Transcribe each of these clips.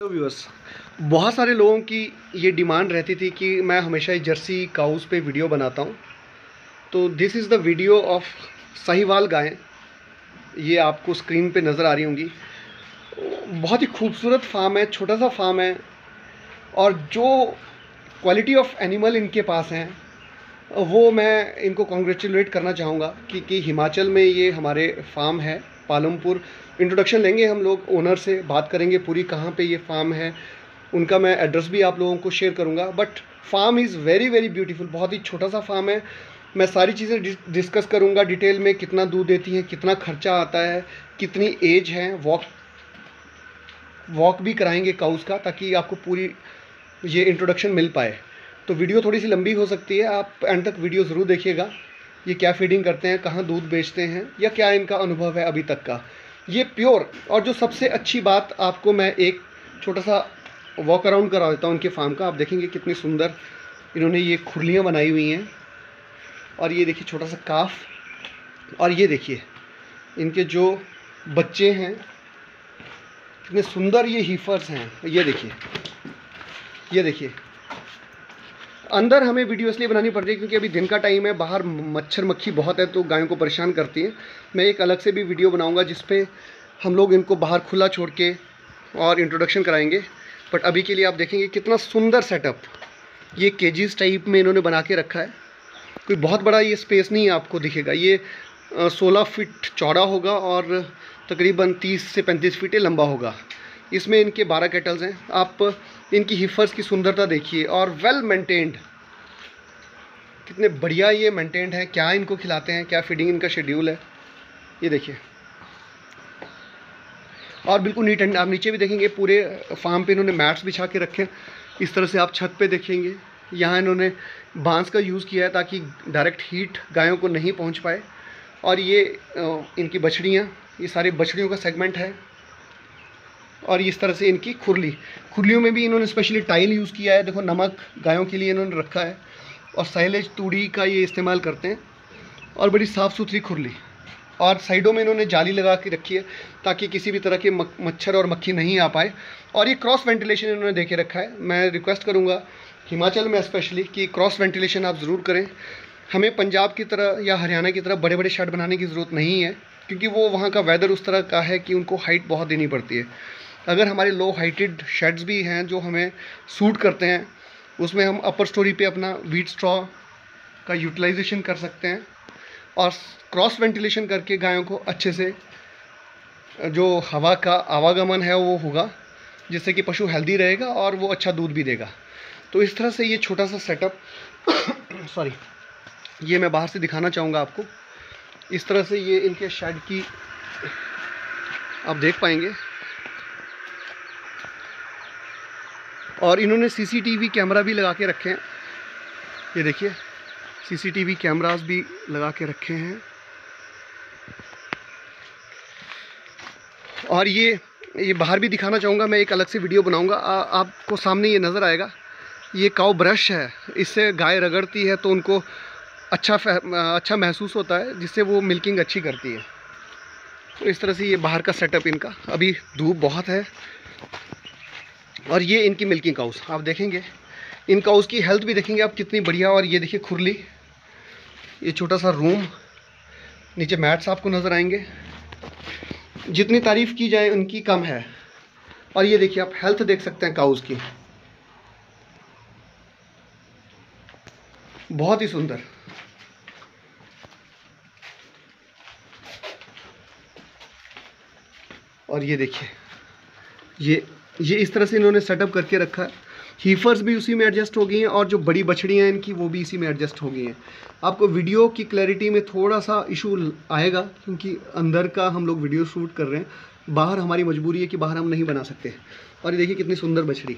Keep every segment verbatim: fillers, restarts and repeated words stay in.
तो व्यूअर्स, बहुत सारे लोगों की ये डिमांड रहती थी कि मैं हमेशा जर्सी काउस पे वीडियो बनाता हूँ। तो this is the video of Sahiwal गायें। ये आपको स्क्रीन पे नज़र आ रही होंगी। बहुत ही खूबसूरत फार्म है, छोटा सा फार्म है, और जो क्वालिटी ऑफ एनिमल इनके पास हैं वो मैं इनको कॉन्ग्रेचुलेट करना चाहूँगा कि, कि हिमाचल में ये हमारे फार्म है पालमपुर। इंट्रोडक्शन लेंगे हम लोग, ओनर से बात करेंगे पूरी, कहाँ पे ये फार्म है, उनका मैं एड्रेस भी आप लोगों को शेयर करूँगा। But farm is very very beautiful. बहुत ही छोटा सा फार्म है। मैं सारी चीज़ें डिस्कस करूँगा डिटेल में, कितना दूध देती हैं, कितना खर्चा आता है, कितनी एज है, वॉक वॉक भी कराएंगे काउस का, ताकि आपको पूरी ये इंट्रोडक्शन मिल पाए। तो वीडियो थोड़ी सी लंबी हो सकती है, आप एंड तक वीडियो ज़रूर देखिएगा। ये क्या फीडिंग करते हैं, कहाँ दूध बेचते हैं, या क्या इनका अनुभव है अभी तक का, ये प्योर। और जो सबसे अच्छी बात, आपको मैं एक छोटा सा वॉक अराउंड करा देता हूँ इनके फार्म का। आप देखेंगे कितनी सुंदर इन्होंने ये खुरलियाँ बनाई हुई हैं। और ये देखिए छोटा सा काफ, और ये देखिए इनके जो बच्चे हैं कितने सुंदर ये हीफर्स हैं। ये देखिए, ये देखिए। अंदर हमें वीडियो इसलिए बनानी पड़ रही है क्योंकि अभी दिन का टाइम है, बाहर मच्छर मक्खी बहुत है तो गायों को परेशान करती है। मैं एक अलग से भी वीडियो बनाऊंगा जिस पे हम लोग इनको बाहर खुला छोड़ के और इंट्रोडक्शन कराएंगे। बट अभी के लिए आप देखेंगे कितना सुंदर सेटअप, ये केजीज टाइप में इन्होंने बना के रखा है। कोई बहुत बड़ा ये स्पेस नहीं आपको दिखेगा। ये सोलह फीट चौड़ा होगा और तकरीबन तीस से पैंतीस फीट लंबा होगा। इसमें इनके बारह कैटल्स हैं। आप इनकी हिफर्स की सुंदरता देखिए, और वेल मेंटेन्ड, कितने बढ़िया ये मेंटेन्ड है। क्या इनको खिलाते हैं, क्या फीडिंग इनका शेड्यूल है, ये देखिए। और बिल्कुल नीट एंड, आप नीचे भी देखेंगे पूरे फार्म पे इन्होंने मैट्स बिछा के रखे। इस तरह से आप छत पे देखेंगे, यहाँ इन्होंने बांस का यूज़ किया है ताकि डायरेक्ट हीट गायों को नहीं पहुँच पाए। और ये इनकी बछड़ियाँ, ये सारे बछड़ियों का सेगमेंट है। और इस तरह से इनकी खुरली, खुरलियों में भी इन्होंने स्पेशली टाइल यूज़ किया है। देखो, नमक गायों के लिए इन्होंने रखा है, और साइलेज तूड़ी का ये इस्तेमाल करते हैं। और बड़ी साफ़ सुथरी खुरली, और साइडों में इन्होंने जाली लगा के रखी है ताकि किसी भी तरह के मच्छर और मक्खी नहीं आ पाए। और ये क्रॉस वेंटिलेशन इन्होंने दे के रखा है। मैं रिक्वेस्ट करूँगा हिमाचल में स्पेशली कि क्रॉस वेंटिलेशन आप ज़रूर करें। हमें पंजाब की तरह या हरियाणा की तरह बड़े बड़े शेड बनाने की ज़रूरत नहीं है, क्योंकि वो वहाँ का वेदर उस तरह का है कि उनको हाइट बहुत देनी पड़ती है। अगर हमारे लो हाइटेड शेड्स भी हैं जो हमें सूट करते हैं, उसमें हम अपर स्टोरी पे अपना वीट स्ट्रॉ का यूटिलाइजेशन कर सकते हैं, और क्रॉस वेंटिलेशन करके गायों को अच्छे से जो हवा का आवागमन है वो होगा, जिससे कि पशु हेल्दी रहेगा और वो अच्छा दूध भी देगा। तो इस तरह से ये छोटा सा सेटअप सॉरी ये मैं बाहर से दिखाना चाहूँगा आपको। इस तरह से ये इनके शेड की आप देख पाएंगे। और इन्होंने सीसीटीवी कैमरा भी लगा के रखे हैं। ये देखिए, सीसीटीवी कैमरास भी लगा के रखे हैं। और ये ये बाहर भी दिखाना चाहूँगा, मैं एक अलग से वीडियो बनाऊँगा। आपको सामने ये नज़र आएगा, ये काऊ ब्रश है, इससे गाय रगड़ती है तो उनको अच्छा अच्छा महसूस होता है, जिससे वो मिल्किंग अच्छी करती है। तो इस तरह से ये बाहर का सेटअप इनका। अभी धूप बहुत है। और ये इनकी मिल्किंग काउस आप देखेंगे, इन काउस की हेल्थ भी देखेंगे आप कितनी बढ़िया। और ये देखिए खुरली, ये छोटा सा रूम, नीचे मैट्स आपको नज़र आएंगे। जितनी तारीफ़ की जाए उनकी कम है। और ये देखिए आप हेल्थ देख सकते हैं काउस की, बहुत ही सुंदर। और ये देखिए, ये ये इस तरह से इन्होंने सेटअप करके रखा है। हीफर्स भी उसी में एडजस्ट हो गई हैं, और जो बड़ी बछड़ियाँ हैं इनकी वो भी इसी में एडजस्ट हो गई हैं। आपको वीडियो की क्लैरिटी में थोड़ा सा इशू आएगा, क्योंकि अंदर का हम लोग वीडियो शूट कर रहे हैं, बाहर हमारी मजबूरी है कि बाहर हम नहीं बना सकते। और ये देखिए कितनी सुंदर बछड़ी।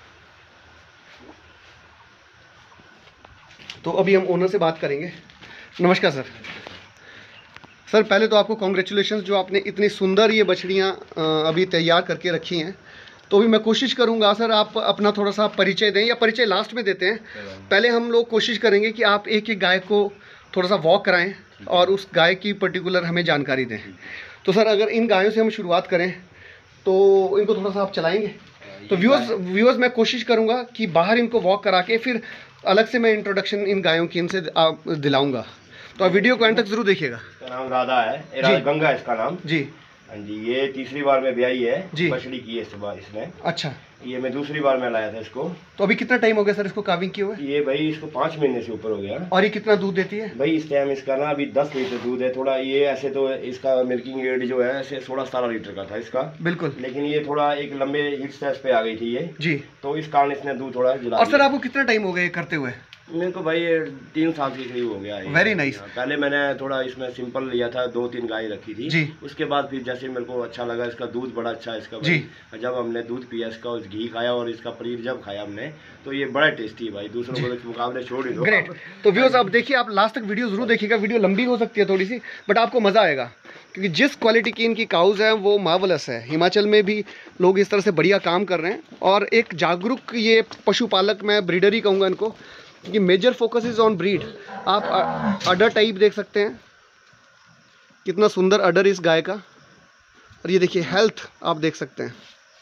तो अभी हम ओनर से बात करेंगे। नमस्कार सर। सर पहले तो आपको कॉन्ग्रेचुलेशंस, जो आपने इतनी सुंदर ये बछड़ियाँ अभी तैयार करके रखी हैं। तो भी मैं कोशिश करूंगा सर आप अपना थोड़ा सा परिचय दें, या परिचय लास्ट में देते हैं। पहले हम लोग कोशिश करेंगे कि आप एक एक गाय को थोड़ा सा वॉक कराएं और उस गाय की पर्टिकुलर हमें जानकारी दें। तो सर अगर इन गायों से हम शुरुआत करें तो इनको थोड़ा सा आप चलाएंगे। तो व्यूअर्स व्यूअर्स मैं कोशिश करूंगा कि बाहर इनको वॉक करा के फिर अलग से मैं इंट्रोडक्शन इन गायों की इनसे दिलाऊंगा। तो आप वीडियो को एंड तक जरूर देखिएगा। इसका नाम राधा है, राधा गंगा है इसका नाम जी। हाँ जी, ये तीसरी बार में ब्याई है जी, बछड़ी की है इस बार इसने। अच्छा, ये मैं दूसरी बार में लाया था इसको। तो अभी कितना टाइम हो गया सर इसको काविंग किए हुए? ये भाई इसको पाँच महीने से ऊपर हो गया। और ये कितना दूध देती है? भाई इस टाइम इसका ना अभी दस लीटर दूध है। थोड़ा ये ऐसे तो इसका मिल्किंग रेट जो है ऐसे सोलह सतारह लीटर का था इसका, बिल्कुल, लेकिन ये थोड़ा एक लंबे हिट स्टेज पे आ गई थी ये जी, तो इस कारण इसने दूध थोड़ा जला। और सर आपको कितना टाइम हो गया ये करते हुए? मेरे को भाई तीन साल के करीब हो गया है। Very nice. पहले मैंने थोड़ा इसमें सिंपल लिया था, दो तीन गाय रखी थी जी। उसके बाद फिर जैसे मेरे को अच्छा लगा, इसका दूध बड़ा अच्छा है इसका जी। जब हमने दूध पिया इसका और घी खाया और इसका पनीर जब खाया हमने तो ये बड़ा टेस्टी है भाई, दूसरों के मुकाबले छोड़ ही दो। ग्रेट। तो व्यूअर्स आप देखिए, आप लास्ट तक वीडियो जरूर देखिएगा। वीडियो लंबी हो सकती है थोड़ी सी, बट आपको मज़ा आएगा क्योंकि जिस क्वालिटी की इनकी काउज है वो मार्वलस है। हिमाचल में भी लोग इस तरह से बढ़िया काम कर रहे हैं और एक जागरूक ये पशुपालक, मैं ब्रीडर ही कहूँगा इनको, क्योंकि major focus is on breed. आप अडर टाइप देख सकते हैं, कितना सुंदर अडर इस गाय का, और ये देखिए हेल्थ आप देख सकते हैं।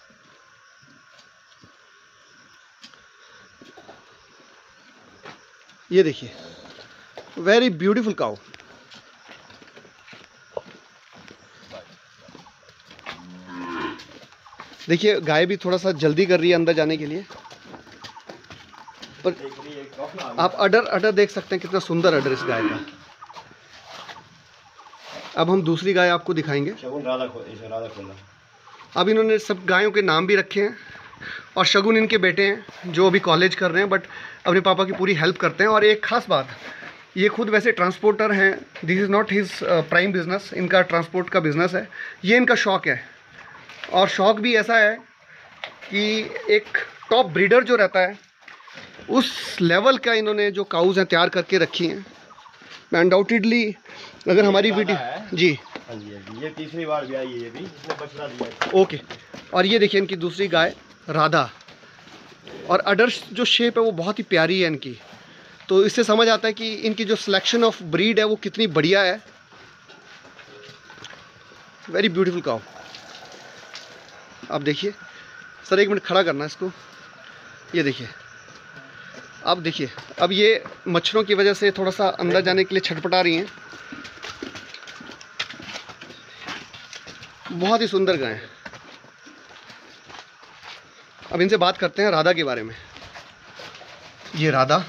ये देखिए वेरी ब्यूटीफुल काउ। देखिए गाय भी थोड़ा सा जल्दी कर रही है अंदर जाने के लिए, पर आप अडर अडर देख सकते हैं, कितना सुंदर अडर इस गाय का। अब हम दूसरी गाय आपको दिखाएंगे। राधा खो, राधा खोला। अब इन्होंने सब गायों के नाम भी रखे हैं और शगुन इनके बेटे हैं जो अभी कॉलेज कर रहे हैं बट अपने पापा की पूरी हेल्प करते हैं। और एक ख़ास बात, ये खुद वैसे ट्रांसपोर्टर हैं, this is not his prime business, इनका ट्रांसपोर्ट का बिज़नेस है, ये इनका शौक़ है। और शौक़ भी ऐसा है कि एक टॉप ब्रीडर जो रहता है उस लेवल का इन्होंने जो काउज हैं तैयार करके रखी हैं। मैं अनडाउटेडली अगर हमारी वीडियो जी हाँ जी, ये तीसरी बार भी आई है, ये भी इसने बछड़ा दिया है। ओके। और ये देखिए इनकी दूसरी गाय राधा, और अडर जो शेप है वो बहुत ही प्यारी है इनकी, तो इससे समझ आता है कि इनकी जो सिलेक्शन ऑफ ब्रीड है वो कितनी बढ़िया है। Very beautiful cow. आप देखिए सर, एक मिनट खड़ा करना इसको। ये देखिए, अब देखिए, अब ये मच्छरों की वजह से थोड़ा सा अंदर जाने के लिए छटपटा रही हैं। बहुत ही सुंदर गाय हैं। अब इनसे बात करते हैं राधा के बारे में। ये राधा,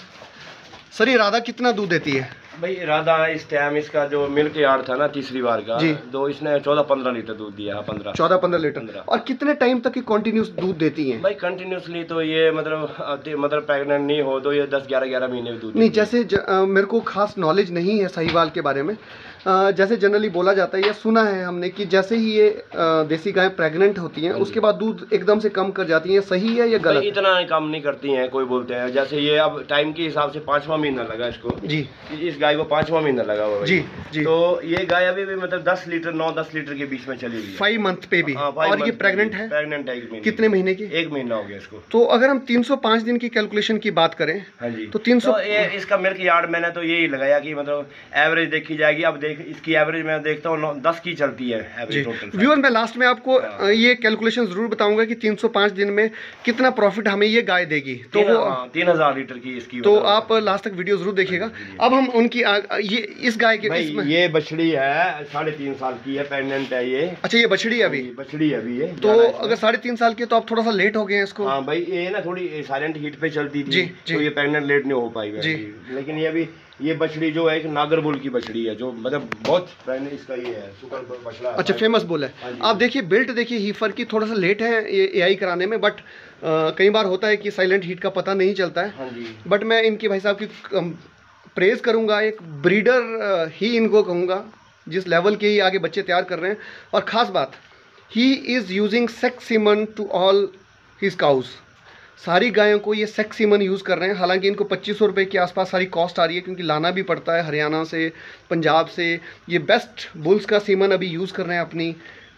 सर ये राधा कितना दूध देती है? भाई राधा इस टाइम इसका जो मिल्क यार्ड था ना तीसरी बार का जी, तो इसने चौदह पंद्रह लीटर दूध दिया। पंद्रह चौदह पंद्रह लीटर। और कितने टाइम तक ये कंटिन्यूस दूध देती हैं? भाई कंटिन्यूसली तो ये मतलब मतलब प्रेग्नेंट नहीं हो तो ये दस ग्यारह ग्यारह महीने में दूध नहीं। जैसे ज, आ, मेरे को खास नॉलेज नहीं है साहिवाल के बारे में, आ, जैसे जनरली बोला जाता है या सुना है हमने कि जैसे ही ये आ, देसी गायें प्रेग्नेंट होती हैं उसके बाद दूध एकदम से कम कर जाती हैं, सही है या गलत? इतना कम नहीं करती हैं, कोई बोलते हैं जैसे ये अब टाइम के हिसाब से पाँचवा महीना लगा इसको जी, इस गाय को पाँचवा महीना लगा हुआ जी जी। तो ये गाय अभी भी मतलब दस लीटर नौ दस लीटर के बीच में चली हुई है, फाइव मंथ पे भी। और ये प्रेग्नेंट है? प्रेग्नेंट है। कितने महीने की? एक महीना हो गया इसको। तो अगर हम तीन सौ पाँच दिन की कैलकुलेशन की बात करें, हाँ जी, तो तीन सौ तो ये इसका मिल्क यार्ड मैंने तो यही लगाया कि मतलब एवरेज देखी जाएगी। अब देख इसकी एवरेज मैं देखता हूँ दस की चलती है एवरेज टोटल। व्यूअर मैं लास्ट में आपको ये कैलकुलेशन जरूर बताऊंगा कि तीन सौ पाँच दिन में कितना प्रॉफिट हमें ये गाय देगी। तो वो तीन हजार लीटर की इसकी, तो आप लास्ट तक वीडियो जरूर देखिएगा। अब हम उनकी ये इस गाय के इसमें ये बछड़ी है, साढ़े तीन साल की है, प्रेग्नेंट है ये। अच्छा, ये बछड़ी है अभी? बछड़ी है अभी ये। तो अगर साढ़े तीन साल की तो आप थोड़ा सा लेट हो गए हैं इसको। हाँ भाई, ये ना थोड़ी साइलेंट हीट पे चलती थी जी, जी। तो ये प्रेग्नेंट लेट नहीं हो पाई जी। लेकिन ये अभी ये बछड़ी जो है एक नागरबुल की बछड़ी है जो मतलब बहुत प्रेग्नेंट इसका ये है सुपर बछड़ा। अच्छा, फेमस बुल है। आप देखिए बिल्ट देखिए हीफर की, थोड़ा सा लेट है ये एआई कराने में, बट कई बार होता है कि साइलेंट हीट का पता नहीं चलता है। हाँ जी। बट मैं इनकी भाई साहब की प्रेज करूंगा, एक ब्रीडर ही इनको कहूँगा जिस लेवल के ही आगे बच्चे तैयार कर रहे हैं। और ख़ास बात, he is using sex semen to all his cows. सारी गायों को ये सेक्स सीमन यूज़ कर रहे हैं। हालांकि इनको पच्चीस सौ रुपये के आसपास सारी कॉस्ट आ रही है क्योंकि लाना भी पड़ता है हरियाणा से, पंजाब से। ये बेस्ट बुल्स का सीमन अभी यूज़ कर रहे हैं अपनी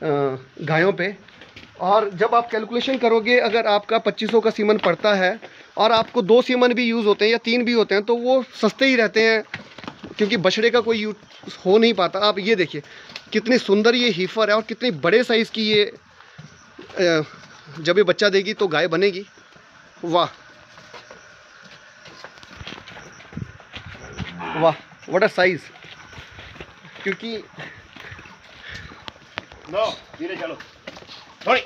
गायों पे। और जब आप कैलकुलेशन करोगे, अगर आपका पच्चीस सौ का सीमन पड़ता है और आपको दो सीमन भी यूज़ होते हैं या तीन भी होते हैं तो वो सस्ते ही रहते हैं क्योंकि बछड़े का कोई यूज हो नहीं पाता। आप ये देखिए कितनी सुंदर ये हीफर है और कितने बड़े साइज़ की ये जब ये बच्चा देगी तो गाय बनेगी। वाह वाह, व्हाट अ साइज। क्योंकि नो धीरे चलो, थोड़ी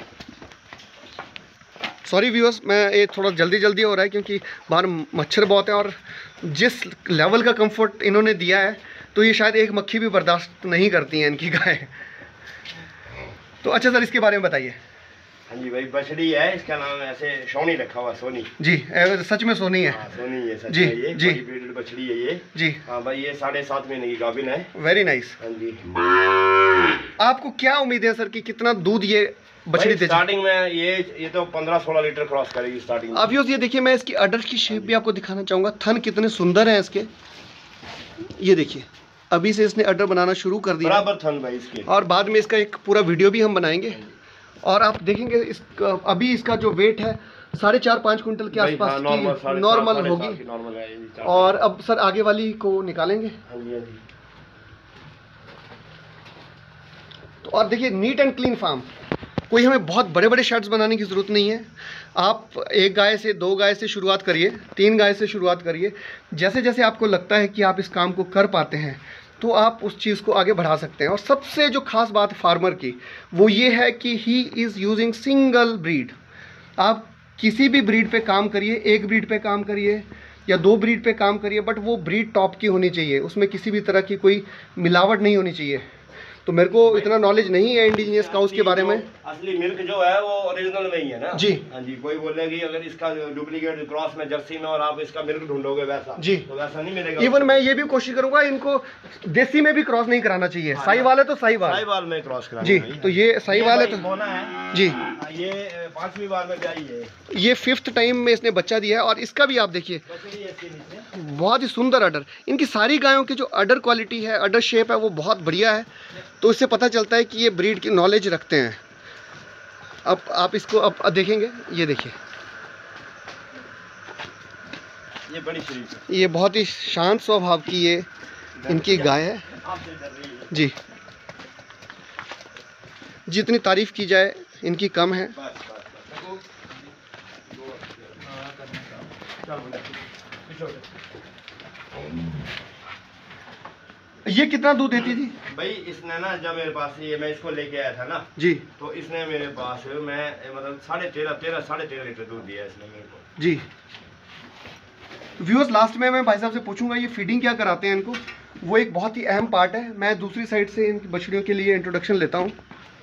सॉरी व्यूअर्स, मैं ये थोड़ा जल्दी जल्दी हो रहा है क्योंकि बाहर मच्छर बहुत है और जिस लेवल का कंफर्ट इन्होंने दिया है तो ये शायद एक मक्खी भी बर्दाश्त नहीं करती हैं इनकी गाय। तो अच्छा सर, इसके बारे में बताइए। हाँ जी भाई, बछड़ी है, इसका नाम ऐसे सोनी रखा हुआ, सोनी जी। ए, सच में सोनी है? हाँ, सोनी है सच जी में, ये जी ब्रीडेड बछड़ी है ये जी। हाँ भाई, ये साढ़े सात महीने की गाभिन है। Very nice. हाँ जी। आपको क्या उम्मीद है सर कि कितना दूध ये बछड़ी दे? स्टार्टिंग में ये ये तो पंद्रह सोलह लीटर क्रॉस करेगी स्टार्टिंग में। अब ये देखिए, मैं इसकी अडर की शेप भी आपको दिखाना चाहूँगा। थन कितने सुंदर हैं इसके, ये देखिए। अभी से इसने अडर बनाना शुरू कर दिया, बराबर थन भाई इसके, और बाद में इसका एक पूरा वीडियो भी हम बनाएंगे। और आप देखेंगे इसका अभी इसका जो वेट है साढ़े चार पाँच कुंटल के आसपास हाँ, की नॉर्मल होगी। और अब सर आगे वाली को निकालेंगे। हाँ जी, हाँ जी। तो और देखिए, नीट एंड क्लीन फार्म। कोई हमें बहुत बड़े बड़े शेड्स बनाने की ज़रूरत नहीं है। आप एक गाय से, दो गाय से शुरुआत करिए, तीन गाय से शुरुआत करिए। जैसे जैसे आपको लगता है कि आप इस काम को कर पाते हैं तो आप उस चीज़ को आगे बढ़ा सकते हैं। और सबसे जो खास बात फार्मर की वो ये है कि he is using single breed. आप किसी भी ब्रीड पे काम करिए, एक ब्रीड पे काम करिए या दो ब्रीड पे काम करिए, बट वो ब्रीड टॉप की होनी चाहिए, उसमें किसी भी तरह की कोई मिलावट नहीं होनी चाहिए। तो मेरे को इतना नॉलेज नहीं है इंडिजिनियस काउस के बारे में। असली मिल्क जो है वो ओरिजिनल में ही है ना जी। हाँ जी, कोई बोलेगी अगर इसका डुप्लीकेट क्रॉस में जर्सी में और आप इसका मिल्क ढूंढोगे वैसा जी, तो वैसा नहीं मिलेगा। इवन मैं ये भी कोशिश करूंगा इनको देसी में भी क्रॉस नहीं कराना चाहिए। हाँ, साहिवाल है तो साहिवाल साहिवाल में क्रॉस कराना जी। तो ये साहिवाल है तो होना है जी। ये पांचवी बार में ब्याई है, ये फिफ्थ टाइम में इसने बच्चा दिया है। और इसका भी आप देखिए, बहुत ही सुंदर अडर। इनकी सारी गायों की जो अडर क्वालिटी है, अडर शेप है, वो बहुत बढ़िया है। तो इससे पता चलता है कि ये ब्रीड की नॉलेज रखते हैं। अब आप इसको अब देखेंगे, ये देखिए, ये बड़ी शरीफ है, ये बहुत ही शांत स्वभाव की ये इनकी गाय है जी। जितनी तारीफ की जाए इनकी कम है। ये कितना दूध देती थी भाई? इसने ना जब मेरे पास ये मैं इसको लेके आया था ना जी, तो इसने मेरे पास मैं मतलब साढ़े तेरह तेरह साढ़े तेरह लीटर दूध दिया इसने मेरे को जी। व्यूअर्स, लास्ट में मैं भाई साहब से पूछूंगा ये फीडिंग क्या कराते हैं इनको, वो एक बहुत ही अहम पार्ट है। मैं दूसरी साइड से इन बछड़ियों के लिए इंट्रोडक्शन लेता हूँ।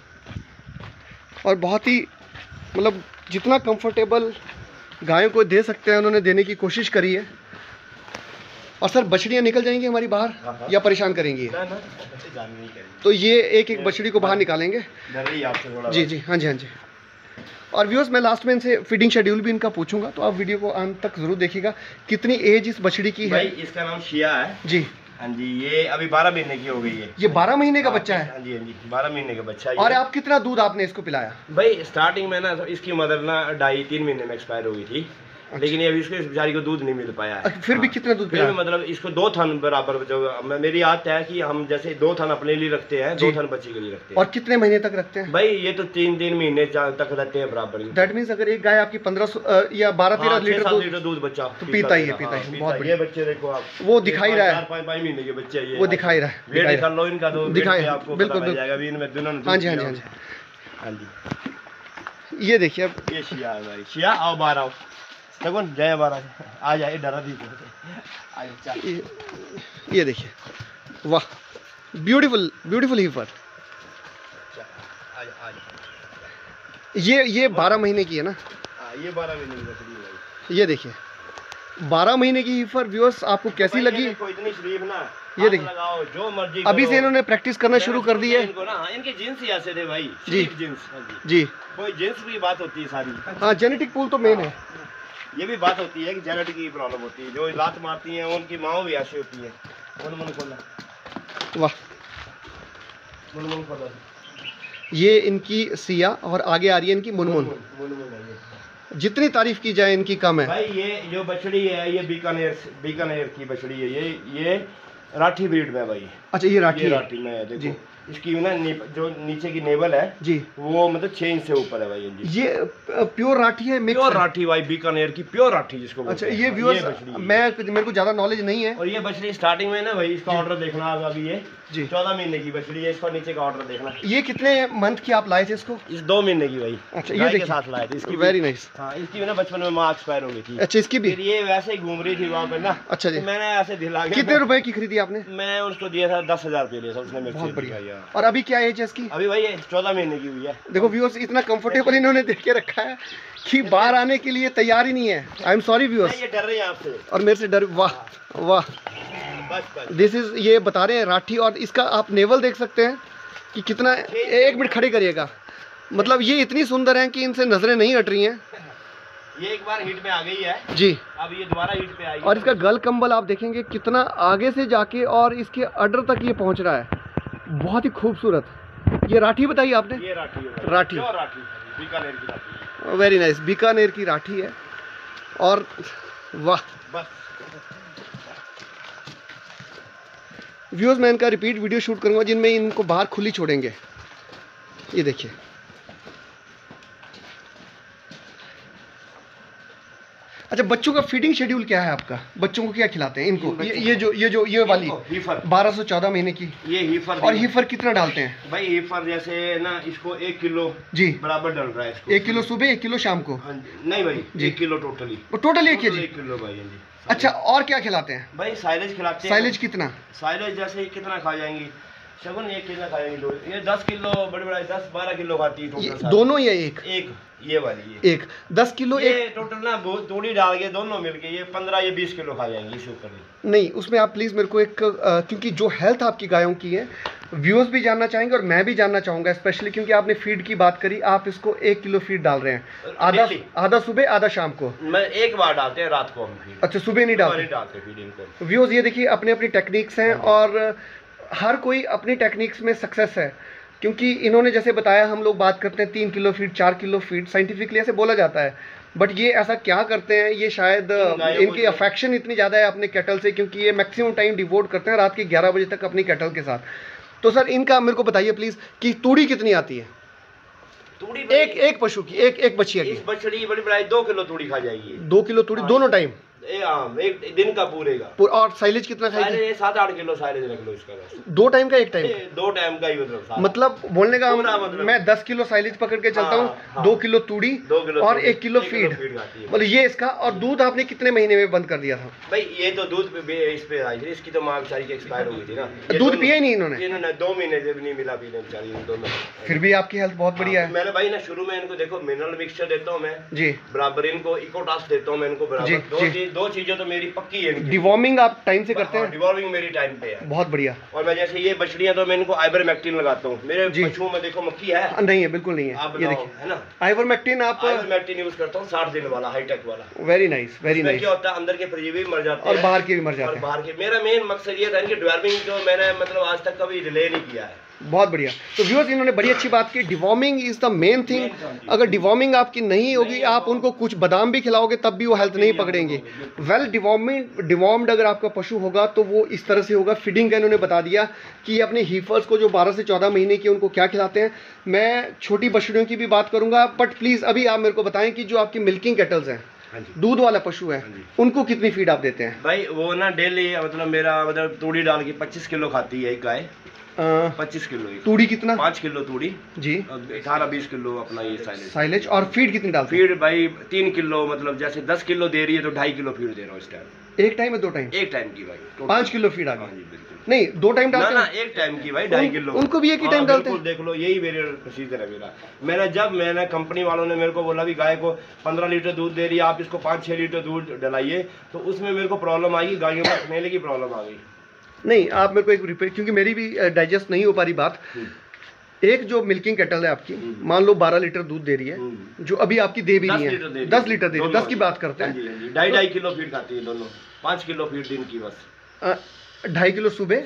और बहुत ही मतलब जितना कंफर्टेबल गायों को दे सकते हैं उन्होंने देने की कोशिश करी है। और सर, बछड़ियाँ निकल जाएंगी हमारी बाहर हाँ हाँ। या परेशान करेंगी? ना, ना, नहीं करेंगी। तो ये एक एक बछड़ी को बाहर निकालेंगे जी जी। हाँ जी, हाँ जी। और व्यूअर्स, मैं लास्ट में इनसे फीडिंग शेड्यूल भी इनका पूछूंगा, तो आप वीडियो को अंत तक जरूर देखिएगा। कितनी एज इस बछड़ी की है? इसका नाम शिया है जी। हाँ जी, ये अभी बारह महीने की हो गई है। ये बारह महीने का बच्चा है? हाँ जी, हाँ जी, बारह महीने का बच्चा है। और आप कितना दूध आपने इसको पिलाया? भाई स्टार्टिंग में ना इसकी मदर ना ढाई तीन महीने में एक्सपायर हो गई थी। अच्छा। लेकिन अभी इसको बेचारी को दूध नहीं मिल पाया है। फिर हाँ। भी कितना दूध पिलाया? मतलब इसको दो थन बराबर, जो मेरी आदत है कि हम जैसे दो थन अपने लिए रखते हैं, दो थन बच्चे के लिए रखते हैं। और कितने महीने तक रखते हैं? भाई ये तो तीन तीन महीने तक रहते हैं बराबर। दैट मींस अगर एक गाय आपकी पंद्रह या बारह तेरह लीटर दूध लीटर दूध बच्चा तो पीता ही है, पीता ही। बहुत ये बच्चे देखो आप, वो दिखाई रहा है, पाँच पाँच महीने के बच्चे ये वो दिखाई रहा है। वेट कर लो इनका तो दिखाई आपको बिल्कुल पता जाएगा भी इनमें दोनों। हाँ जी, हाँ जी, हाँ जी, हाँ जी। ये देखिए, अब ये शिया है भाई। शिया आओ बाहर आओ, सगुन जय बारा आ जाए, डरा दी ये, ये देखिए, वाह, ब्यूटीफुल ब्यूटीफुल हीफर। ये ये बारह महीने की है ना? ये बारह महीने की बकरी है भाई। ये देखिए, बारह महीने की हीफर। व्यूअर्स, आपको कैसी लगी? इतनी शरीफ ना, ये देखिए, जो मर्जी अभी से इन्होंने प्रैक्टिस करना शुरू कर दी है इनको ना। इनके जीन्स ही ऐसे थे भाई जी जीन्स जी। कोई जीन्स की बात होती है सारी। हाँ, जेनेटिक पूल तो मेन है। ये भी बात होती है कि जेनेटिक की प्रॉब्लम होती है, जो लात मारती हैं उनकी माँ भी ऐसी होती है। मन मन खोला, वाह, मन मन खोला। ये इनकी सिया और आगे आ रही है इनकी मुनमुन। जितनी तारीफ की जाए इनकी कम है भाई। ये जो बछड़ी है ये बीकानेर बीकानेर की बछड़ी है। ये ये राठी ब्रीड में भाई। अच्छा, ये राठी ये है। राठी में है, देखो इसकी ना जो नीचे की नेवल है जी, वो मतलब छह इंच से ऊपर है भाई जी। ये प्योर राठी है, प्योर राठी भाई, बीकानेर की प्योर राठी जिसको। अच्छा, ये व्यूअर्स मैं मेरे को ज्यादा नॉलेज नहीं है। और ये बछड़ी स्टार्टिंग में ना भाई, इसका ऑर्डर देखना आप अभी, ये जी चौदह महीने की बछड़ी है, इसका नीचे का ऑर्डर देखना। ये कितने मंथ की आप लाए थे इसको? इस दो महीने की भाई। अच्छा, ये देखिए साथ लाए थे इसकी। Very nice. हाँ, इसकी ना बचपन में माँ एक्सपायर हो गई थी। अच्छा, इसकी भी? फिर ये वैसे ही घूम रही थी वहाँ पे ना। अच्छा जी। तो मैंने ऐसे दिला के। कितने रुपए की खरीदी आपने? मैं उसको दिया था दस हजार रुपये दिया था उसने। बहुत बढ़िया। और अभी क्या एज है इसकी? अभी भाई चौदह महीने की हुई है। देखो व्यूअर्स, इतना कंफर्टेबल इन्होंने देख के रखा है कि बाहर आने के लिए तैयार ही नहीं है। आई एम सॉरी व्यूअर्स, ये डर रहे हैं आपसे और मेरे से डर। वाह वाह, दिस इज, ये बता रहे हैं राठी। और इसका आप नेवल देख सकते हैं कि कितना, एक मिनट खड़े करिएगा, मतलब ये इतनी सुंदर हैं कि इनसे नजरें नहीं हट रही हैं। ये एक बार हिट में आ गई है जी, अब ये दोबारा हिट पे आएगी। और इसका गल कंबल आप देखेंगे कितना आगे से जाके और इसके अडर तक ये पहुंच रहा है, बहुत ही खूबसूरत। ये राठी बताई आपने? ये राठी है, राठी, राठी बीकानेर की राठी। वेरी नाइस, बीकानेर की राठी है। और वाह, बस व्यूअर्स, मैं इनका रिपीट वीडियो शूट करूंगा जिनमें इनको बाहर खुली छोड़ेंगे। ये देखिए, अच्छा बच्चों का फीडिंग शेड्यूल क्या है आपका? बच्चों को क्या खिलाते हैं इनको? ये, ये जो ये जो ये वाली बारह सौ चौदह महीने की, ये हीफर। और हीफर कितना डालते हैं भाई? हीफर जैसे ना इसको एक किलो जी बराबर डल रहा है इसको। एक किलो सुबह, एक किलो शाम को? नहीं भाई जी, एक किलो टोटली। टोटली एक केजी? एक किलो भाई जी। अच्छा, और क्या खिलाते हैं भाई? साइलेज खिलाते हैं। साइलेज कितना? साइलेज जैसे कितना खा जाएंगी शगुन, ये कितना खाएंगे? दो, ये दस किलो बड़े बड़ा दस बारह किलो खाती है टोटल। दोनों या एक? एक, ये वाली ये एक दस किलो। ये एक टोटल ना थोड़ी डाल के दोनों मिलके ये पंद्रह ये बीस किलो खा जाएंगी इसके ऊपर। नहीं, उसमें आप प्लीज़ मेरे को एक, आ, क्योंकि जो हेल्थ आपकी गायों की है व्यूअर्स भी जानना चाहेंगे और मैं भी जानना चाहूँगा, स्पेशली क्योंकि आपने फीड की बात करी। आप इसको एक किलो फीड डाल रहे हैं, आधा आधा सुबह आधा शाम को? मैं एक बार डालते हैं रात को हम फीड। अच्छा, सुबह नहीं डालते? डालते फीड इनको। व्यूअर्स, ये देखिए, अपनी अपनी टेक्निक्स हैं और हर कोई अपनी टेक्निक्स में सक्सेस है। क्योंकि इन्होंने जैसे बताया, हम लोग बात करते हैं तीन किलो फीड, चार किलो फीड, साइंटिफिकली ऐसे बोला जाता है, बट ये ऐसा क्या करते हैं, ये शायद इनकी अफेक्शन इतनी ज़्यादा है अपने कैटल से, क्योंकि ये मैक्सिमम टाइम डिवोट करते हैं रात के ग्यारह बजे तक अपनी कैटल के साथ। तो सर, इनका मेरे को बताइए प्लीज़ कि तूड़ी कितनी आती है? तूड़ी एक एक पशु की, एक एक बछिया की? बछड़ी बड़ी बड़ी दो किलो तूड़ी खा जाएगी। दो किलो तूड़ी दोनों टाइम? एक दिन का पूरेगा। और साइलेज कितना खाएगी? सात आठ किलो साइलेज रख लो इसका। दो टाइम का? एक टाइम? दो टाइम का ही मतलब। मतलब बोलने का मतलब मैं दस किलो साइलेज पकड़ के चलता हूँ, हाँ, दो किलो तूड़ी और एक किलो फीड, मतलब ये इसका। और दूध आपने कितने महीने में बंद कर दिया था? भाई ये तो दूध इस पे आई थी, इसकी तो माँ बेचारी की एक्सपायर हो गई थी ना। दूध पिया ही नहीं इन्होंने? इन्होंने दो महीने से भी नहीं मिला पीने बेचारी दोनों। फिर भी आपकी हेल्थ बहुत बढ़िया है। मैंने भाई ना शुरू में इनको देखो मिनरल मिक्सचर देता हूँ मैं जी, बराबर इनको इकोटास देता हूँ मैं इनको बराबर। दो चीज दो चीजें तो मेरी पक्की है। डिवॉर्मिंग आप टाइम से करते हैं? डिवॉर्मिंग मेरी टाइम पे है। बहुत बढ़िया। और मैं जैसे ये बछड़ियां तो मैं इनको आइवरमेक्टिन लगाता हूँ। मेरे पशुओं में देखो मक्खी है? नहीं है, बिल्कुल नहीं है। आप ये देखिए, है ना? आइवरमेक्टिन आप? आइवरमेक्टिन यूज करता हूँ साठ दिन वाला, हाईटेक वाला। Very nice, very nice. क्या होता है, अंदर के परजीवी मर जाते हैं और बाहर के भी मर जाते हैं। और बाहर के, मेरा मेन मकसद ये था कि डिवॉर्मिंग जो मैंने मतलब आज तक कभी डिले नहीं किया है। बहुत बढ़िया। तो व्यूअर्स, इन्होंने बड़ी अच्छी बात की, deworming is the main thing. अगर डिवॉर्मिंग आपकी नहीं होगी, आप उनको कुछ बादाम भी खिलाओगे तब भी वो हेल्थ नहीं पकड़ेंगे। वेल डिवॉर्मिंग डिवॉर्म्ड अगर आपका पशु होगा तो वो इस तरह से होगा। फीडिंग का इन्होंने बता दिया कि ये अपने हीफर्स को जो बारह से चौदह महीने की उनको क्या खिलाते हैं। मैं छोटी बछड़ियों की भी बात करूंगा, बट प्लीज़ अभी आप मेरे को बताएं कि जो आपकी मिल्किंग कैटल्स हैं, दूध वाला पशु है, उनको कितनी फीड आप देते हैं? भाई वो ना डेली मतलब मेरा मतलब तूड़ी डाल के पच्चीस किलो खाती है एक गाय। पच्चीस किलो। तूड़ी कितना? पाँच किलो तूड़ी जी, अठारह बीस किलो अपना ये साइलेज। साइलेज। और फीड कितनी डालते हैं? फीड भाई तीन किलो, मतलब जैसे दस किलो दे रही है तो ढाई किलो फीड दे रहा हूँ इस टाइम। एक टाइम में? दो टाइम? एक टाइम की भाई पाँच किलो फीड आ गई? नहीं, दो टाइम डालते हैं? ना, एक टाइम की भाई ढाई किलो। उनको भी एक ही टाइम डालते हैं? देख लो, यही मेरे प्रोसीजर है मेरा। मैंने जब मैंने कंपनी वालों ने मेरे को बोला भी गाय को पंद्रह लीटर दूध दे रही है, आप इसको पाँच छः लीटर दूध डलाइए, तो उसमें मेरे को प्रॉब्लम आई, गायों में स्मेल की प्रॉब्लम आ गई। नहीं, आप मेरे को एक रिपीट, क्योंकि मेरी भी डाइजेस्ट नहीं हो पा रही बात। एक जो मिल्किंग कैटल है आपकी, मान लो बारह लीटर दूध दे रही है, जो अभी आपकी दे भी नहीं है, दस लीटर दे रही है, दस की बात करते हैं, ढाई ढाई किलो फीड खाती है दोनों, पाँच किलो फीड दिन की बस। ढाई किलो सुबह,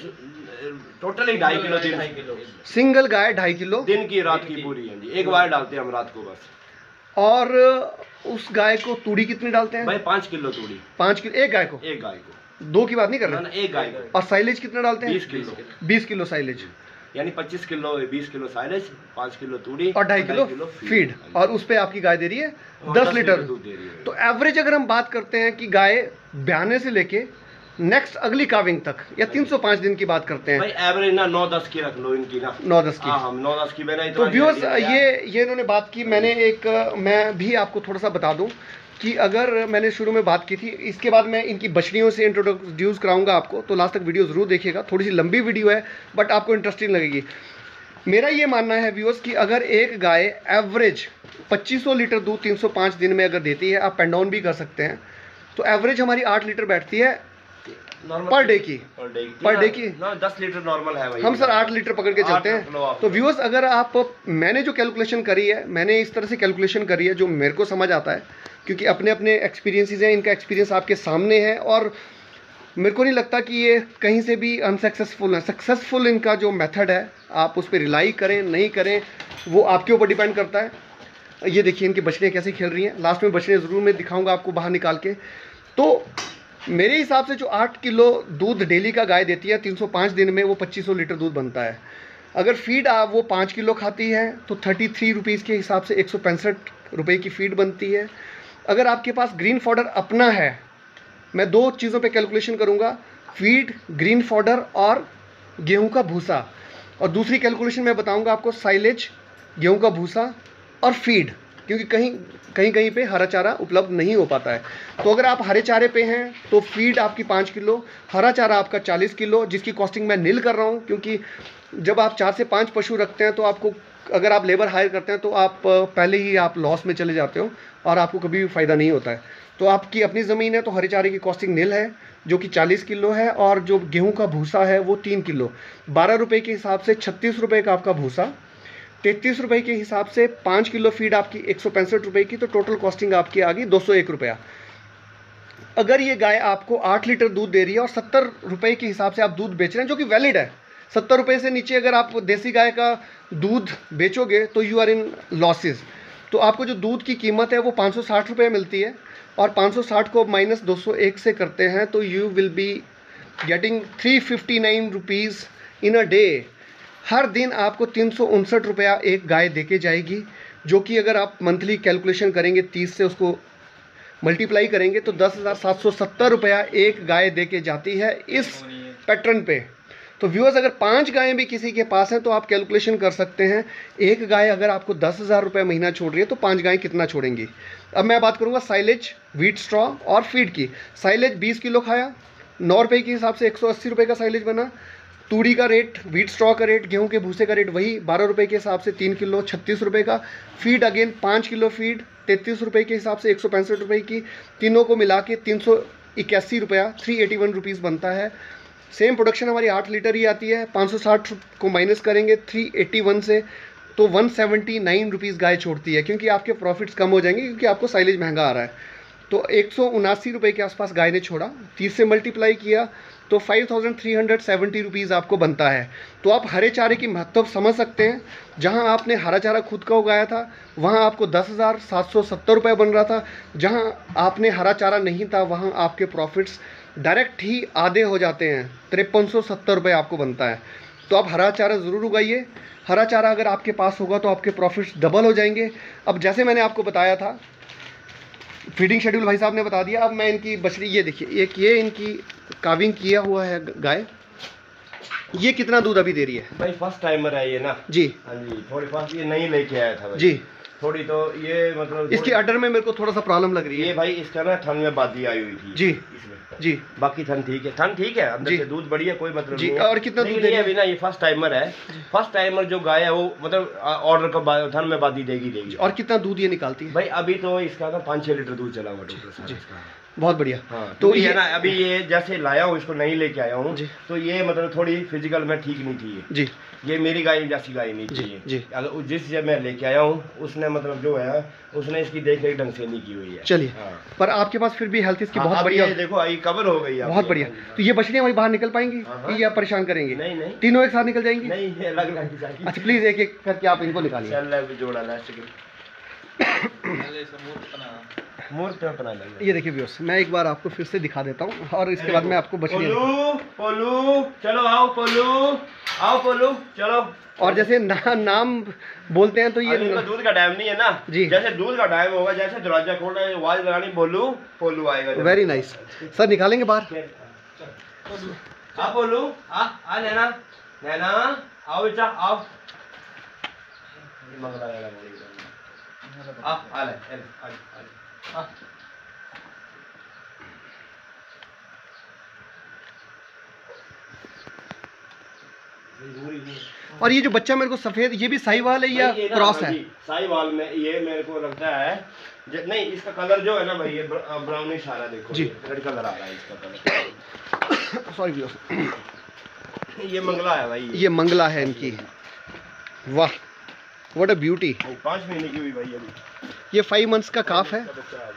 टोटली ढाई किलो दिन। सिंगल गाय ढाई किलो दिन की, रात की पूरी है जी। एक बार डालते हैं हम रात को बस। और उस गाय को तूड़ी कितनी डालते हैं? भाई पाँच किलो तूड़ी। पाँच किलो एक गाय को? एक गाय को, दो की बात नहीं कर रहे, एक गाय को। और साइलेज कितना डालते हैं? बीस किलो। बीस किलो साइलेज। यानी पच्चीस किलो बीस किलो साइलेज, पाँच किलो तूड़ी और ढाई किलो फीड, और उस पे आपकी गाय दे रही है दस लीटर दूध। तो एवरेज अगर हम बात करते हैं कि गाय ब्याने से लेके नेक्स्ट अगली काविंग तक या तीन सौ पाँच दिन की बात करते हैं भाई, एवरेज ना नौ दस की रख लो इनकी ना, नौ दस की। हाँ नौ दस की मैंने। तो व्यूअर्स ये ये इन्होंने बात की, मैंने एक मैं भी आपको थोड़ा सा बता दूं कि अगर मैंने शुरू में बात की थी, इसके बाद मैं इनकी बछड़ियों से इंट्रोड्यूस कराऊंगा आपको, तो लास्ट तक वीडियो ज़रूर देखिएगा। थोड़ी सी लंबी वीडियो है बट आपको इंटरेस्टिंग लगेगी। मेरा ये मानना है व्यूअर्स कि अगर एक गाय एवरेज पच्चीस सौ लीटर दूध तीन सौ पाँच दिन में अगर देती है, आप पेन डाउन भी कर सकते हैं, तो एवरेज हमारी आठ लीटर बैठती है पर डे की, पर डे की दस लीटर नॉर्मल है भाई। हम सर आठ लीटर पकड़ के चलते हैं। तो व्यूअर्स अगर आप, मैंने जो कैलकुलेशन करी है, मैंने इस तरह से कैलकुलेशन करी है जो मेरे को समझ आता है, क्योंकि अपने अपने एक्सपीरियंसेस हैं, इनका एक्सपीरियंस आपके सामने है और मेरे को नहीं लगता कि ये कहीं से भी अनसक्सेसफुल है। सक्सेसफुल इनका जो मेथड है, आप उस पर रिलाई करें नहीं करें वो आपके ऊपर डिपेंड करता है। ये देखिए इनकी बछड़ियाँ कैसे खेल रही हैं, लास्ट में बछड़ियाँ ज़रूर मैं दिखाऊंगा आपको बाहर निकाल के। तो मेरे हिसाब से जो आठ किलो दूध डेली का गाय देती है तीन सौ पाँच दिन में, वो पच्चीस सौ लीटर दूध बनता है। अगर फीड आप वो पाँच किलो खाती है तो थर्टी थ्री रुपीज़ के हिसाब से एक सौ पैंसठ रुपये की फ़ीड बनती है। अगर आपके पास ग्रीन फॉडर अपना है, मैं दो चीज़ों पे कैलकुलेशन करूँगा, फीड, ग्रीन फॉडर और गेहूँ का भूसा, और दूसरी कैलकुलेशन मैं बताऊँगा आपको साइलेज, गेहूँ का भूसा और फीड, क्योंकि कहीं कहीं कहीं पे हरा चारा उपलब्ध नहीं हो पाता है। तो अगर आप हरे चारे पे हैं तो फीड आपकी पाँच किलो, हरा चारा आपका चालीस किलो, जिसकी कॉस्टिंग मैं नील कर रहा हूँ, क्योंकि जब आप चार से पाँच पशु रखते हैं तो आपको, अगर आप लेबर हायर करते हैं तो आप पहले ही आप लॉस में चले जाते हो और आपको कभी भी फ़ायदा नहीं होता है। तो आपकी अपनी ज़मीन है तो हरे चारे की कॉस्टिंग नील है जो कि चालीस किलो है, और जो गेहूँ का भूसा है वो तीन किलो, बारह रुपये के हिसाब से छत्तीस रुपये का आपका भूसा, तैंतीस रुपये के हिसाब से पाँच किलो फीड आपकी एक सौ पैंसठ रुपये की, तो टोटल कॉस्टिंग आपकी आ गई दो सौ एक रुपया। अगर ये गाय आपको आठ लीटर दूध दे रही है और सत्तर रुपये के हिसाब से आप दूध बेच रहे हैं, जो कि वैलिड है, सत्तर रुपये से नीचे अगर आप देसी गाय का दूध बेचोगे तो यू आर इन लॉसेस। तो आपको जो दूध की कीमत है वो पाँच सौ साठ रुपये मिलती है, और पाँच सौ साठ को माइनस दो सौ एक से करते हैं तो you will be getting three fifty nine rupees in a day. हर दिन आपको तीन सौ उनसठ रुपया एक गाय देके जाएगी, जो कि अगर आप मंथली कैलकुलेशन करेंगे तीस से उसको मल्टीप्लाई करेंगे तो दस हज़ार सात सौ सत्तर रुपया एक गाय देके जाती है इस पैटर्न पे। तो व्यूअर्स अगर पांच गायें भी किसी के पास हैं तो आप कैलकुलेशन कर सकते हैं, एक गाय अगर आपको दस हज़ार रुपये महीना छोड़ रही है तो पांच गायें कितना छोड़ेंगी। अब मैं बात करूंगा साइलेज, व्हीट स्ट्रॉ और फीड की। साइलेज बीस किलो खाया, नौ रुपये के हिसाब से एक सौ अस्सी रुपये का साइलेज बना। तूड़ी का रेट, व्हीट स्ट्रॉ का रेट, गेहूं के भूसे का रेट वही बारह रुपये के हिसाब से तीन किलो छत्तीस रुपये का। फीड अगेन पाँच किलो फीड तैंतीस रुपये के हिसाब से एक सौ पैंसठ रुपये की, तीनों को मिला के तीन सौ इक्यासी रुपया थ्री एटी वन रुपीज़ बनता है। सेम प्रोडक्शन हमारी आठ लीटर ही आती है, पाँच सौ साठ को माइनस करेंगे थ्री एटी वन से तो वन सेवेंटी नाइन रुपीज़ गाय छोड़ती है, क्योंकि आपके प्रॉफिट्स कम हो जाएंगे क्योंकि आपको साइलेज महंगा आ रहा है। तो एक सौ उनासी रुपये के आसपास गाय ने छोड़ा, तीस से मल्टीप्लाई किया तो five thousand three hundred seventy rupees आपको बनता है। तो आप हरे चारे की महत्व समझ सकते हैं। जहां आपने हरा चारा खुद का उगाया था वहां आपको दस हज़ार सात सौ सत्तर रुपये बन रहा था, जहां आपने हरा चारा नहीं था वहां आपके प्रॉफिट्स डायरेक्ट ही आधे हो जाते हैं, तिरपन सौ सत्तर रुपये आपको बनता है। तो आप हरा चारा ज़रूर उगाइए, हरा चारा अगर आपके पास होगा तो आपके प्रॉफिट्स डबल हो जाएंगे। अब जैसे मैंने आपको बताया था, फीडिंग शेड्यूल भाई साहब ने बता दिया। अब मैं इनकी बछड़ी, ये देखिए एक ये इनकी काविंग किया हुआ है गाय, ये कितना दूध अभी दे रही है भाई? फर्स्ट टाइमर है ये ना जी। हाँ जी, थोड़ी फर्स्ट ये नहीं लेके आया था भाई जी, थोड़ी तो ये मतलब इसकी अडर में मेरे को थोड़ा सा प्रॉब्लम लग रही है। ये भाई इसका ना थन में बादी आई हुई थी जी इसमें जी, बाकी थन ठीक है, थन ठीक है, अंदर से दूध बढ़िया, कोई मतलब जी। नहीं और कितना दूध दे रही है अभी ना? ये फर्स्ट टाइमर है, फर्स्ट टाइमर जो गाय है वो मतलब ऑर्डर का थन में बादी देगी देगी। और कितना दूध ये निकालती है भाई? अभी तो इसका ना पाँच छह लीटर दूध चला हुआ डॉक्टर साहब। बहुत बढ़िया। हाँ, तो ये ना अभी ये जैसे लाया हूँ, इसको नहीं लेके आया हूँ, तो ये मतलब थोड़ी फिजिकल में ठीक नहीं थी ये जी। ये मेरी गाय जैसी गाय नहीं थी जी, जी। अगर जिस जब मैं लेके आया हूँ उसने मतलब जो है उसने इसकी देख रेख ढंग से नहीं की हुई है। चलिए हाँ। पर आपके पास फिर भी हेल्थ इसकी हाँ, बहुत बढ़िया, देखो आई कवर हो गई, बहुत बढ़िया। तो ये बछड़ियाँ वही बाहर निकल पाएंगी या परेशान करेंगे? नहीं नहीं, तीनों एक साथ निकल जाएंगी? नहीं, अलग अलग जाएंगी। अच्छा प्लीज एक एक करके आप इनको निकालिए। जोड़ा लास्ट मूर्त में बना लेंगे। ये देखिए व्यूअर्स, मैं एक बार आपको फिर से दिखा देता हूँ और इसके बाद मैं आपको बछड़ियाँ। पोलू पोलू चलो आओ, पोलू आओ पोलू चलो। और जैसे ना, नाम बोलते हैं तो ये दूध का टाइम नहीं है ना जी, जैसे दूध का टाइम होगा, जैसे दरवाजा खोल रहा है आवाज लगानी बोलू पोलू आएगा। वेरी नाइस सर, निकालेंगे बाहर। आप बोलू आ आ नैना नैना आओ बेटा आओ। आ आ ले आ आ और ये जो बच्चा मेरे को सफेद, ये भी साहिवाल है या क्रॉस है? साहिवाल में ये मेरे को लगता है नहीं, इसका कलर जो है ना भाई ये ब्राउनिश आ रहा है, देखो जी रेड कलर आ रहा है इसका कलर। सॉरी ये मंगला है भाई, ये मंगला है इनकी। वाह व्हाट अ ब्यूटी। पाँच महीने की हुई भाई अभी। ये फाइव मंथ्स का काफ है।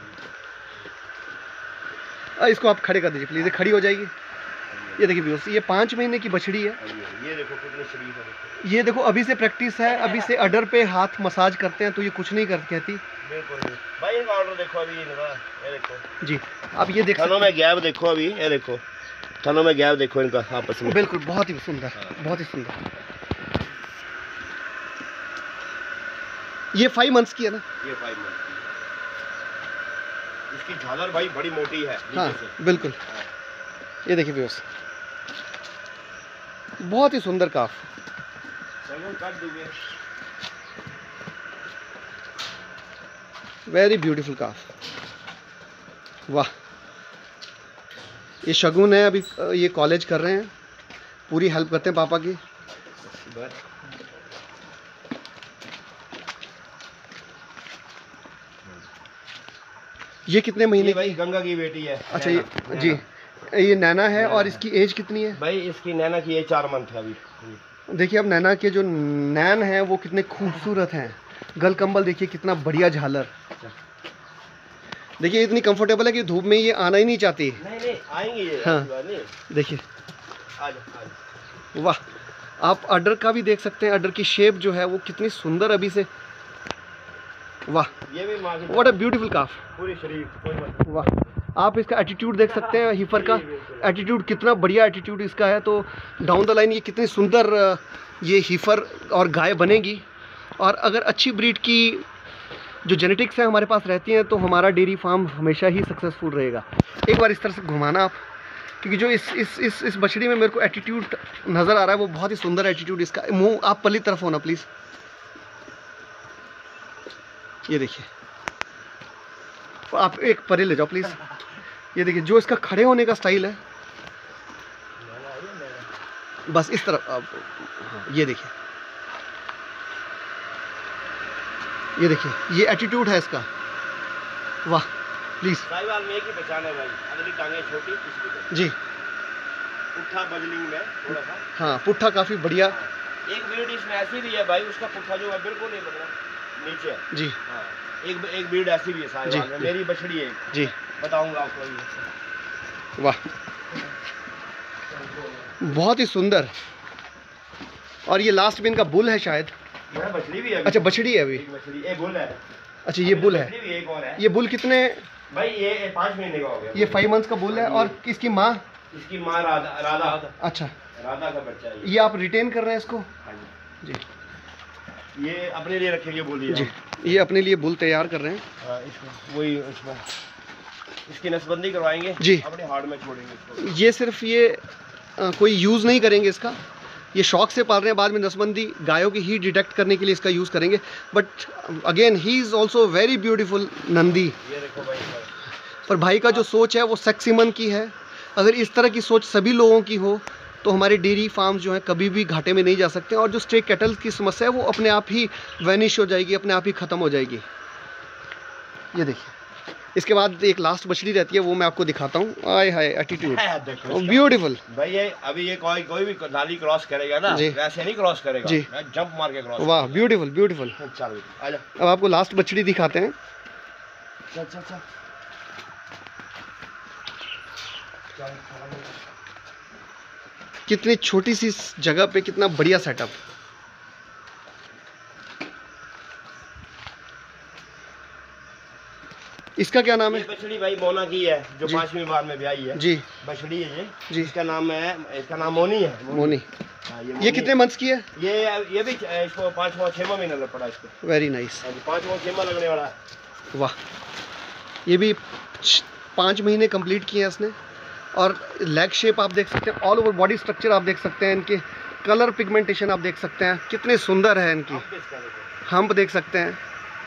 इसको आप खड़े कर दीजिए प्लीज, खड़ी हो जाएगी। ये देखिए व्यूअर्स, ये पाँच महीने की बछड़ी है। ये देखो कितनी शरीफ है। ये देखो अभी से प्रैक्टिस है, अभी से अडर पे हाथ मसाज करते हैं तो ये कुछ नहीं कर कहती। बिल्कुल भाई इनका ऑर्डर देखो अभी, ये देखो जी आप ये देख थनों में गैप देखो अभी, ये देखो थनों में गैप देखो इनका आपस में। बिल्कुल बहुत ही सुंदर, बहुत ही सुंदर। ये फाइव मंथ्स की है ना? ये फाइव मंथ्स की। इसकी झालर भाई बड़ी मोटी है। हाँ बिल्कुल। ये देखिए व्यूअर्स, बहुत ही सुंदर काफ। वेरी ब्यूटीफुल काफ। वाह ये शगुन है, अभी ये कॉलेज कर रहे हैं, पूरी हेल्प करते हैं पापा की। ये कितने महीने भाई गंगा की बेटी है। अच्छा ये जी ये नैना है। और इसकी एज कितनी है भाई? इसकी नैना की एज चार मंथ है अभी। देखिए अब नैना के जो नैन हैं वो कितने खूबसूरत हैं। गल कंबल देखिए कितना बढ़िया झालर। देखिए इतनी कंफर्टेबल है कि धूप में ये आना ही नहीं चाहती। नहीं नहीं आएंगे ये। हाँ देखिए वाह। आप अडर का भी देख सकते हैं, अडर की शेप जो है वो कितनी सुंदर अभी से। वाह ये भी व्हाट अ ब्यूटीफुल काफ। पूरी शरीफ। वाह आप इसका एटीट्यूड देख सकते हैं, हीफर का एटीट्यूड कितना बढ़िया एटीट्यूड इसका है। तो डाउन द लाइन ये कितनी सुंदर ये हीफर और गाय बनेगी। और अगर अच्छी ब्रीड की जो जेनेटिक्स है हमारे पास रहती हैं तो हमारा डेयरी फार्म हमेशा ही सक्सेसफुल रहेगा। एक बार इस तरह से घुमाना आप, क्योंकि जो इस इस इस इस बछड़ी में मेरे को एटीट्यूड नज़र आ रहा है वो बहुत ही सुंदर एटीट्यूड इसका। मुँह आप पल्ली तरफ होना प्लीज़। ये देखिए आप एक परे ले जाओ प्लीज़। ये देखिए जो इसका खड़े होने का स्टाइल है, बस इस तरफ आप। हाँ, ये देखिए ये देखिए ये एटीट्यूड है इसका। वाह प्लीज। साहिवाल में एक ही पहचान है भाई, अगली टांगे छोटी इसकी जी। पुट्ठा बजलिंग में थोड़ा सा। हाँ पुट्ठा काफी बढ़िया। एक ब्रीड इसमें ऐसी भी है भाई, उसका पुट्ठा जो है बिल्कुल नहीं मतलब नीचे जी। हाँ एक एक ब्रीड ऐसी भी है साहिवाल में। मेरी बछड़ी है जी, बताऊंगा आपको। वाह बहुत ही सुंदर। और ये लास्ट में इनका बुल है शायद। यह बछड़ी भी है। अच्छा बछड़ी है अभी। बछड़ी ये बुल है। अच्छा ये बुल है। एक और है। ये बुल कितने? भाई ये पाँच महीने का हो गया। ये फाइव मंथ्स का बुल है। और इसकी माँ? इसकी माँ राधा। राधा अच्छा राधा का बच्चा है। ये आप रिटेन कर रहे हैं इसको? जी। ये अपने लिए रखेंगे बुल जी। ये अपने लिए बुल तैयार कर रहे हैं। इसको वही इसमें इसकी नसबंदी करवाएंगे जी, अपने हार्ड में छोड़ेंगे इसको। ये सिर्फ ये आ, कोई यूज़ नहीं करेंगे इसका, ये शौक से पाल रहे हैं। बाद में नसबंदी गायों की हीट डिटेक्ट करने के लिए इसका यूज़ करेंगे। But again he is also very beautiful Nandi. ये देखो भाई। पर भाई का जो सोच है वो सेक्सीमन की है। अगर इस तरह की सोच सभी लोगों की हो तो हमारे डेयरी फार्म जो हैं कभी भी घाटे में नहीं जा सकते। और जो स्टे कैटल की समस्या है वो अपने आप ही वैनिश हो जाएगी, अपने आप ही ख़त्म हो जाएगी। ये देखिए इसके बाद एक लास्ट बछड़ी रहती है, वो मैं आपको दिखाता हूँ। आय हाय एटीट्यूड ब्यूटीफुल। भाई ये अभी ये कोई कोई भी नाली क्रॉस करेगा ना वैसे नहीं क्रॉस करेगा जी, जंप मार के क्रॉस। वाह ब्यूटीफुल ब्यूटीफुल। चल आजा। अब आपको लास्ट बछड़ी दिखाते हैं। चल चल चल। कितनी छोटी सी जगह पे कितना बढ़िया सेटअप। इसका क्या नाम है? ये बछड़ी भाई मोना की है जो पांचवी बार में ब्याही है जी। बछड़ी है ये जी। इसका नाम है, इसका नाम मोनी है। मोनी हाँ, ये, ये कितने मंथ्स की है? ये ये भी इसको पाँचवा छठवां महीना लग पड़ा इसको। Very nice. पाँचवा छठवां लगने वाला है। वाह, ये भी पाँच महीने कंप्लीट किए हैं इसने। और लेग शेप आप देख सकते हैं, ऑल ओवर बॉडी स्ट्रक्चर आप देख सकते हैं, इनके कलर पिगमेंटेशन आप देख सकते हैं, कितने सुंदर है इनकी। हम्प देख सकते हैं,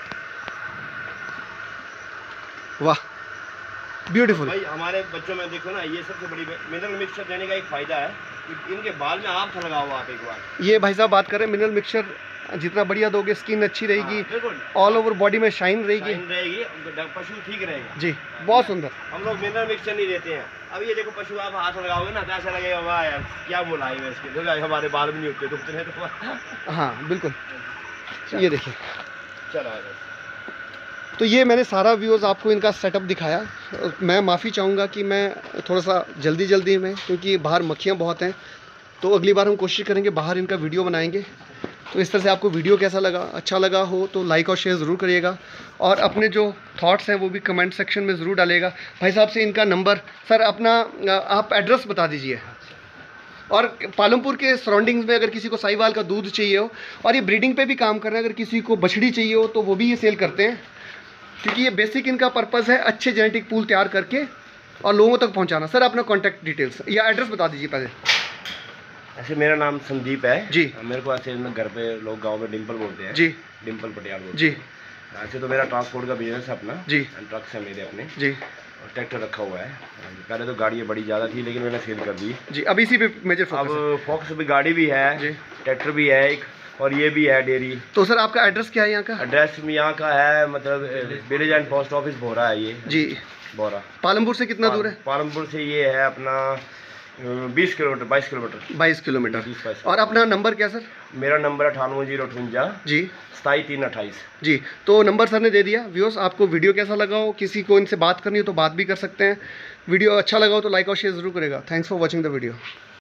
वाह ब्यूटीफुल। भाई हमारे बच्चों में देखो ना, ये सबसे बड़ी मिनरल मिक्सचर देने का एक फायदा है कि इनके बाल में आप लगाओ आप एक बार। ये भाई साहब बात करें, मिनरल मिक्सचर जितना बढ़िया दोगे स्किन अच्छी रहेगी, ऑल ओवर बॉडी में शाइन रहेगी, रहेगी, पशु ठीक रहेगा जी। बहुत सुंदर। हम लोग मिनरल मिक्सचर नहीं देते हैं। अब ये देखो पशु आप हाथ लगाओगे ना तो ऐसा लगेगा वाह यार क्या मुलाई है इसके, तो हमारे बाल भी नहीं होते दुखते हैं तो। हाँ बिल्कुल, ये देखिए। चलो तो ये मैंने सारा व्यूअर्स आपको इनका सेटअप दिखाया। मैं माफ़ी चाहूँगा कि मैं थोड़ा सा जल्दी जल्दी में, क्योंकि बाहर मक्खियाँ बहुत हैं, तो अगली बार हम कोशिश करेंगे बाहर इनका वीडियो बनाएंगे। तो इस तरह से आपको वीडियो कैसा लगा, अच्छा लगा हो तो लाइक और शेयर ज़रूर करिएगा, और अपने जो थॉट्स हैं वो भी कमेंट सेक्शन में ज़रूर डालिएगा। भाई साहब से इनका नंबर, सर अपना आप एड्रेस बता दीजिए। और पालमपुर के सराउंडिंग्स में अगर किसी को साहिवाल का दूध चाहिए हो, और ये ब्रीडिंग पे भी काम कर रहे हैं, अगर किसी को बछड़ी चाहिए हो तो वो भी ये सेल करते हैं, क्योंकि ये बेसिक इनका पर्पज़ है अच्छे जेनेटिक पूल तैयार करके और लोगों तक पहुंचाना। सर अपना कॉन्टैक्ट डिटेल्स या एड्रेस बता दीजिए पहले। ऐसे मेरा नाम संदीप है जी। मेरे को ऐसे घर पे लोग गांव में डिम्पल बोलते हैं जी, डिम्पल पटियाल बोलते जी। हैं। ऐसे तो मेरा ट्रांसपोर्ट का बिजनेस है अपना जी, ट्रक्स है मेरे अपने जी, और ट्रैक्टर रखा हुआ है। पहले तो गाड़ी बड़ी ज़्यादा थी लेकिन मैंने सेल कर दी जी, अब इसी पे मेजर फोकस है। अब फोकस भी गाड़ी भी है जी, ट्रैक्टर भी है एक, और ये भी है डेयरी। तो सर आपका एड्रेस क्या है यहाँ का? एड्रेस यहाँ का है मतलब village and post office Bora है ये जी। बोरा पालमपुर से कितना दूर है? पालमपुर से ये है अपना बीस किलोमीटर बाईस किलोमीटर बाईस किलोमीटर। और अपना नंबर क्या सर? मेरा नंबर अठानवे जीरो अठवंजा जी सताई तीन अट्ठाईस जी। तो नंबर सर ने दे दिया। व्यूअर्स आपको वीडियो कैसा लगा हो, किसी को इनसे बात करनी हो तो बात भी कर सकते हैं। वीडियो अच्छा लगा हो तो लाइक और शेयर ज़रूर करेगा। Thanks for watching the video.